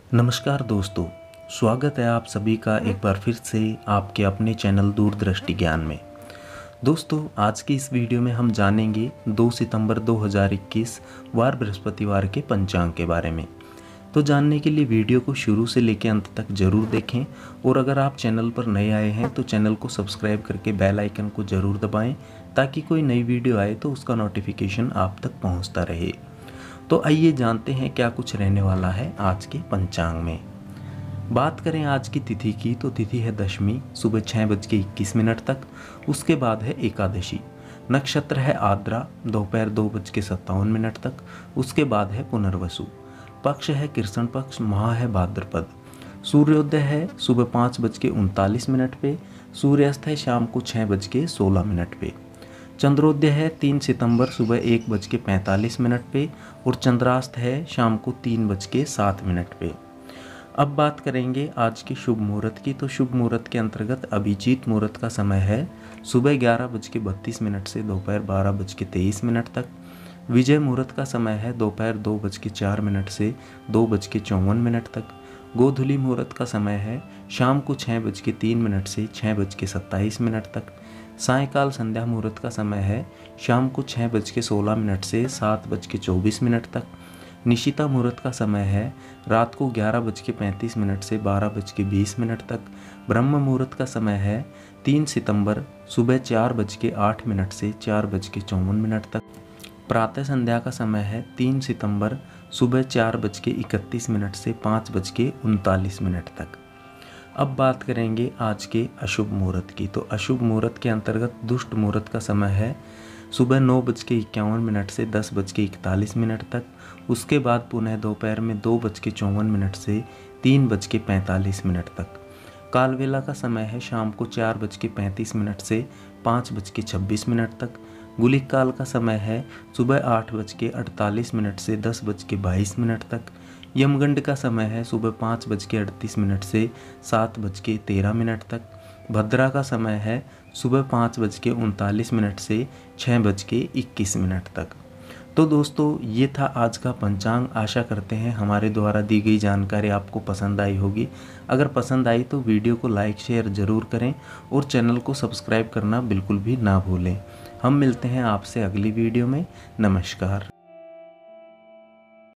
नमस्कार दोस्तों, स्वागत है आप सभी का एक बार फिर से आपके अपने चैनल दूरदृष्टि ज्ञान में। दोस्तों, आज की इस वीडियो में हम जानेंगे 2 सितंबर 2021 वार बृहस्पतिवार के पंचांग के बारे में। तो जानने के लिए वीडियो को शुरू से लेकर अंत तक जरूर देखें और अगर आप चैनल पर नए आए हैं तो चैनल को सब्सक्राइब करके बेल आइकन को ज़रूर दबाएं ताकि कोई नई वीडियो आए तो उसका नोटिफिकेशन आप तक पहुंचता रहे। तो आइए जानते हैं क्या कुछ रहने वाला है आज के पंचांग में। बात करें आज की तिथि की तो तिथि है दशमी, सुबह 6:21 तक। उसके बाद है एकादशी। नक्षत्र है आद्रा, दोपहर 2:57 तक। उसके बाद है पुनर्वसु। पक्ष है कृष्ण पक्ष, माह है भाद्रपद। सूर्योदय है सुबह 5:39 पे। सूर्यास्त है शाम को 6:16 पे। चंद्रोदय है 3 सितंबर सुबह 1:45 पे और चंद्रास्त है शाम को 3:07 पे। अब बात करेंगे आज के शुभ मुहूर्त की। तो शुभ मुहूर्त के अंतर्गत अभिजीत मुहूर्त का समय है सुबह 11:32 से दोपहर 12:23 तक। विजय मुहूर्त का समय है दोपहर 2:04 से 2:54 तक। गोधूली मुहूर्त का समय है शाम को 6:03 से 6:27 तक। सायकाल संध्या मुहूर्त का समय है शाम को 6:16 से 7:24 तक। निशिता मुहूर्त का समय है रात को 11:35 से 12:20 तक। ब्रह्म मुहूर्त का समय है 3 सितंबर सुबह 4:08 से 4:54 तक। प्रातः संध्या का समय है 3 सितंबर सुबह 4:31 से 5:39 तक। अब बात करेंगे आज के अशुभ मुहूर्त की। तो अशुभ मुहूर्त के अंतर्गत दुष्ट मुहूर्त का समय है सुबह 9:51 से 10:41 तक। उसके बाद पुनः दोपहर में 2:54 से 3:45 तक। कालवेला का समय है शाम को 4:35 से 5:26 तक। गुलिक काल का समय है सुबह 8:48 से 10:22 तक। यमगंड का समय है सुबह 5:38 से 7:13 तक। भद्रा का समय है सुबह 5:39 से 6:21 तक। तो दोस्तों, ये था आज का पंचांग। आशा करते हैं हमारे द्वारा दी गई जानकारी आपको पसंद आई होगी। अगर पसंद आई तो वीडियो को लाइक शेयर ज़रूर करें और चैनल को सब्सक्राइब करना बिल्कुल भी ना भूलें। हम मिलते हैं आपसे अगली वीडियो में। नमस्कार।